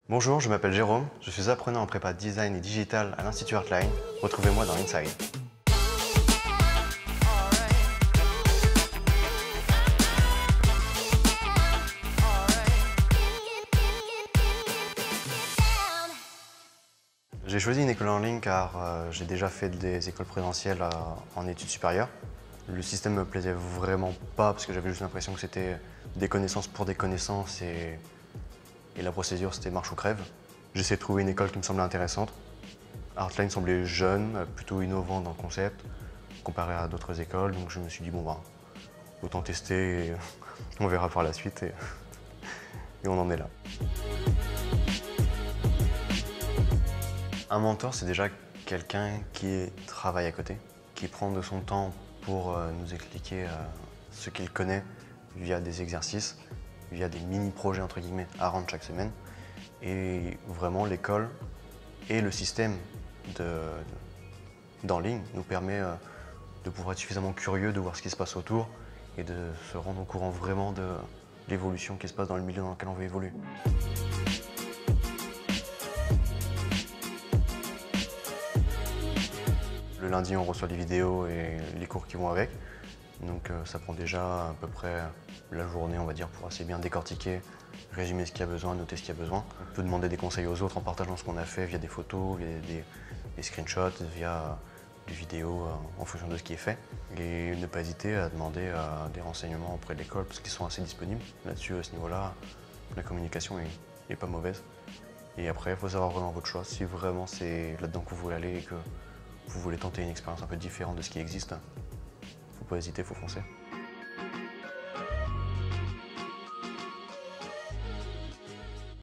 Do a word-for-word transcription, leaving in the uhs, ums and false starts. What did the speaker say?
Bonjour, je m'appelle Jérôme, je suis apprenant en prépa design et digital à l'Institut Artline. Retrouvez-moi dans Inside. J'ai choisi une école en ligne car euh, j'ai déjà fait des écoles présentielles euh, en études supérieures. Le système me plaisait vraiment pas parce que j'avais juste l'impression que c'était des connaissances pour des connaissances et, et la procédure c'était marche ou crève. J'essaie de trouver une école qui me semblait intéressante. Artline semblait jeune, plutôt innovant dans le concept, comparé à d'autres écoles, donc je me suis dit bon bah, autant tester et on verra par la suite et, et on en est là. Un mentor, c'est déjà quelqu'un qui travaille à côté, qui prend de son temps pour euh, nous expliquer euh, ce qu'il connaît via des exercices, via des mini-projets entre guillemets à rendre chaque semaine. Et vraiment, l'école et le système d'en ligne nous permet euh, de pouvoir être suffisamment curieux de voir ce qui se passe autour et de se rendre au courant vraiment de l'évolution qui se passe dans le milieu dans lequel on veut évoluer. Le lundi, on reçoit les vidéos et les cours qui vont avec. Donc euh, ça prend déjà à peu près la journée, on va dire, pour assez bien décortiquer, résumer ce qu'il y a besoin, noter ce qu'il y a besoin. On peut demander des conseils aux autres en partageant ce qu'on a fait via des photos, via des, des screenshots, via des vidéos euh, en fonction de ce qui est fait. Et ne pas hésiter à demander euh, des renseignements auprès de l'école parce qu'ils sont assez disponibles. Là-dessus, à ce niveau-là, la communication est, est pas mauvaise. Et après, il faut savoir vraiment votre choix. Si vraiment c'est là-dedans que vous voulez aller et que vous voulez tenter une expérience un peu différente de ce qui existe, faut pas hésiter, faut foncer.